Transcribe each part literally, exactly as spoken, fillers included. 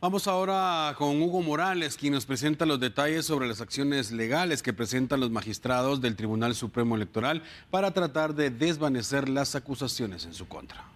Vamos ahora con Hugo Morales, quien nos presenta los detalles sobre las acciones legales que presentan los magistrados del Tribunal Supremo Electoral para tratar de desvanecer las acusaciones en su contra.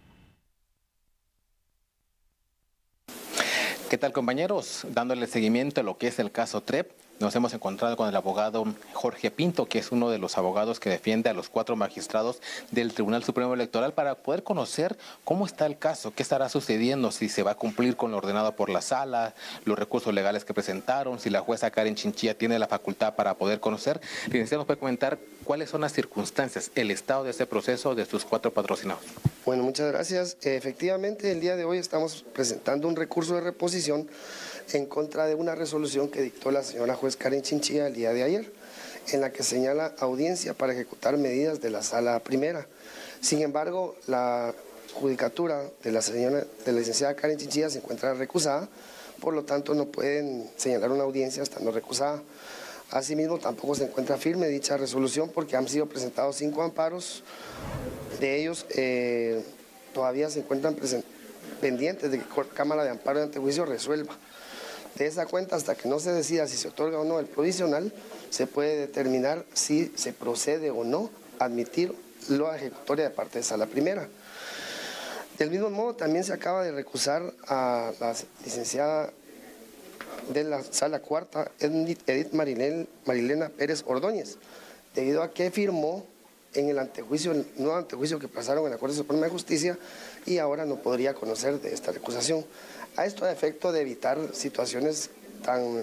¿Qué tal, compañeros? Dándole seguimiento a lo que es el caso T R E P, nos hemos encontrado con el abogado Jorge Pinto, que es uno de los abogados que defiende a los cuatro magistrados del Tribunal Supremo Electoral, para poder conocer cómo está el caso, qué estará sucediendo, si se va a cumplir con lo ordenado por la sala, los recursos legales que presentaron, si la jueza Karen Chinchilla tiene la facultad para poder conocer. Licenciado, ¿nos puede comentar cuáles son las circunstancias, el estado de este proceso de sus cuatro patrocinados? Bueno, muchas gracias. Efectivamente, el día de hoy estamos presentando un recurso de reposición en contra de una resolución que dictó la señora juez Karen Chinchilla el día de ayer, en la que señala audiencia para ejecutar medidas de la sala primera. Sin embargo, la judicatura de la señora, de la licenciada Karen Chinchilla se encuentra recusada, por lo tanto no pueden señalar una audiencia estando recusada. Asimismo, tampoco se encuentra firme dicha resolución porque han sido presentados cinco amparos. De ellos eh, todavía se encuentran pendientes de que la Cámara de Amparo de Antejuicio resuelva. De esa cuenta, hasta que no se decida si se otorga o no el provisional, se puede determinar si se procede o no a admitir la ejecutoria de parte de sala primera. Del mismo modo, también se acaba de recusar a la licenciada de la sala cuarta, Edith Marilena, Marilena Pérez Ordóñez, debido a que firmó en el antejuicio, el nuevo antejuicio que pasaron en la Corte Suprema de Justicia, y ahora no podría conocer de esta recusación. A esto a efecto de evitar situaciones tan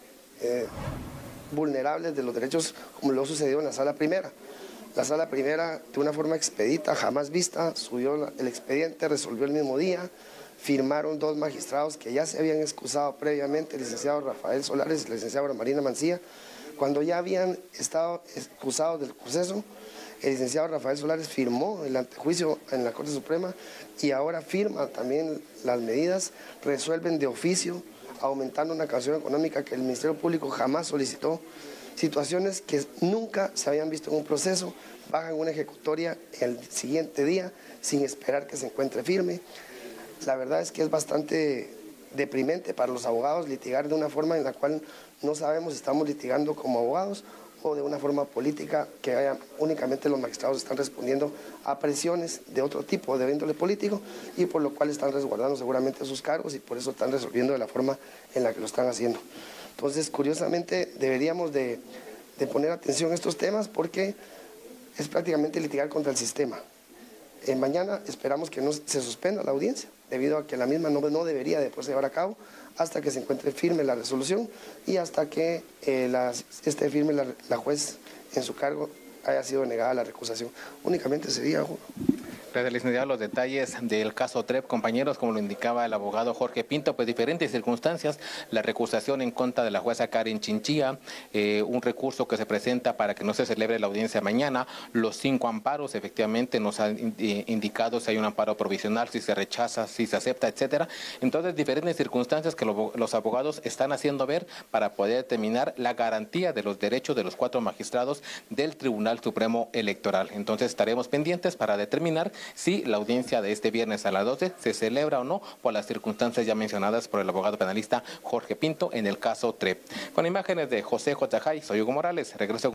eh, vulnerables de los derechos como lo sucedió en la sala primera. La sala primera, de una forma expedita, jamás vista, subió el expediente, resolvió el mismo día, firmaron dos magistrados que ya se habían excusado previamente, el licenciado Rafael Solares y la licenciada Marina Mancilla, cuando ya habían estado excusados del proceso. El licenciado Rafael Solares firmó el antejuicio en la Corte Suprema y ahora firma también las medidas, resuelven de oficio, aumentando una caución económica que el Ministerio Público jamás solicitó, situaciones que nunca se habían visto en un proceso, bajan una ejecutoria el siguiente día sin esperar que se encuentre firme. La verdad es que es bastante deprimente para los abogados litigar de una forma en la cual no sabemos si estamos litigando como abogados o de una forma política, que haya, únicamente los magistrados están respondiendo a presiones de otro tipo, de índole político, y por lo cual están resguardando seguramente sus cargos y por eso están resolviendo de la forma en la que lo están haciendo. Entonces, curiosamente, deberíamos de, de poner atención a estos temas porque es prácticamente litigar contra el sistema. Eh, mañana esperamos que no se suspenda la audiencia, debido a que la misma no, no debería de poderse llevar a cabo hasta que se encuentre firme la resolución y hasta que eh, la, esté firme la, la juez en su cargo haya sido negada la recusación. Únicamente sería... Gracias, licenciado. Los detalles del caso T R E P, compañeros, como lo indicaba el abogado Jorge Pinto, pues diferentes circunstancias, la recusación en contra de la jueza Karen Chinchilla, eh, un recurso que se presenta para que no se celebre la audiencia mañana, los cinco amparos, efectivamente nos han indicado si hay un amparo provisional, si se rechaza, si se acepta, etcétera. Entonces, diferentes circunstancias que lo, los abogados están haciendo ver para poder determinar la garantía de los derechos de los cuatro magistrados del Tribunal Supremo Electoral. Entonces, estaremos pendientes para determinar si la audiencia de este viernes a las doce se celebra o no por las circunstancias ya mencionadas por el abogado penalista Jorge Pinto en el caso T R E P. Con imágenes de José J. Jay, soy Hugo Morales, regreso